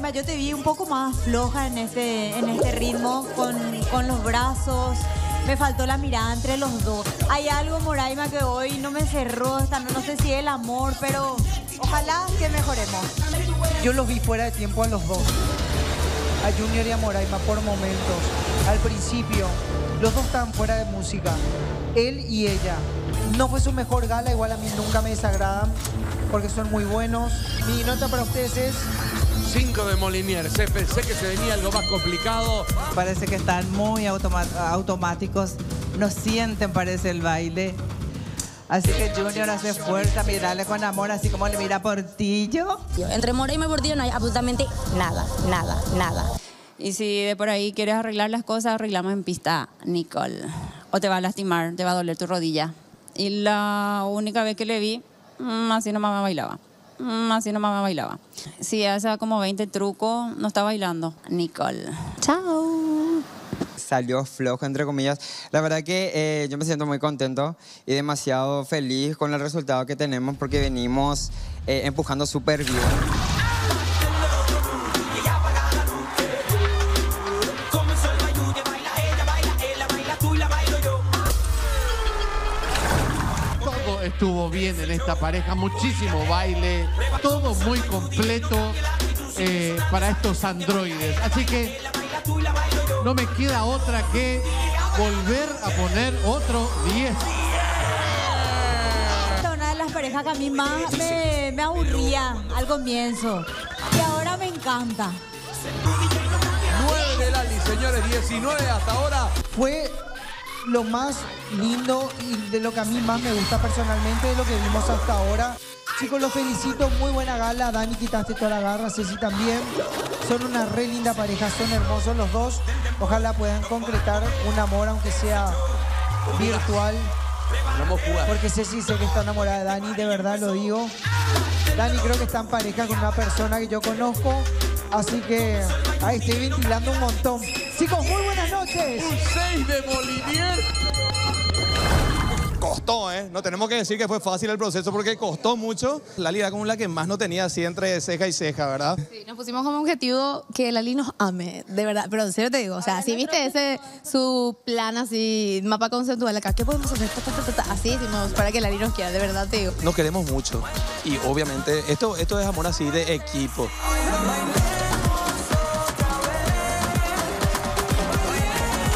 Moraima, yo te vi un poco más floja en este ritmo, con los brazos. Me faltó la mirada entre los dos. Hay algo, Moraima, que hoy no me cerró. No sé si es el amor, pero ojalá que mejoremos. Yo los vi fuera de tiempo a los dos. A Junior y a Moraima por momentos. Al principio, los dos estaban fuera de música. Él y ella. No fue su mejor gala, igual a mí nunca me desagradan, porque son muy buenos. Mi nota para ustedes es 5 de Molinier. Pensé que se venía algo más complicado. Parece que están muy automáticos. No sienten, parece, el baile. Así que Junior hace fuerza, mirarle con amor, así como le mira Portillo. Entre Moraima y Portillo no hay absolutamente nada, nada, nada. Y si de por ahí quieres arreglar las cosas, arreglamos en pista, Nicole. O te va a lastimar, te va a doler tu rodilla. Y la única vez que le vi, así nomás me bailaba. Así nomás me bailaba. Si hace como 20 trucos, no está bailando. Nicole. Chao. Salió flojo, entre comillas. La verdad que yo me siento muy contento y demasiado feliz con el resultado que tenemos porque venimos empujando súper bien. Todo estuvo bien en esta pareja, muchísimo baile, todo muy completo para estos androides. Así que no me queda otra que volver a poner otro 10. Esta es una de las parejas que a mí más me aburría al comienzo. Y ahora me encanta. 9 de Lali, señores, 19 hasta ahora. fue lo más lindo y de lo que a mí más me gusta personalmente de lo que vimos hasta ahora. Chicos, los felicito, muy buena gala. Dani, quitaste toda la garra, Ceci también. Son una re linda pareja, son hermosos los dos. Ojalá puedan concretar un amor, aunque sea virtual. Porque Ceci sé que está enamorada de Dani, de verdad lo digo. Dani creo que está en pareja con una persona que yo conozco. Así que ahí estoy ventilando un montón. Chicos, muy buenas noches. Un 6 de Molinier. Costó, ¿eh? No tenemos que decir que fue fácil el proceso porque costó mucho. Lali era como la que más no tenía así entre ceja y ceja, ¿verdad? Sí, nos pusimos como objetivo que Lali nos ame, de verdad. Pero en serio te digo, o sea, si viste ese, su plan así, mapa conceptual acá, ¿qué podemos hacer? Así hicimos para que Lali nos quiera, de verdad te digo. Nos queremos mucho y obviamente esto es amor así de equipo.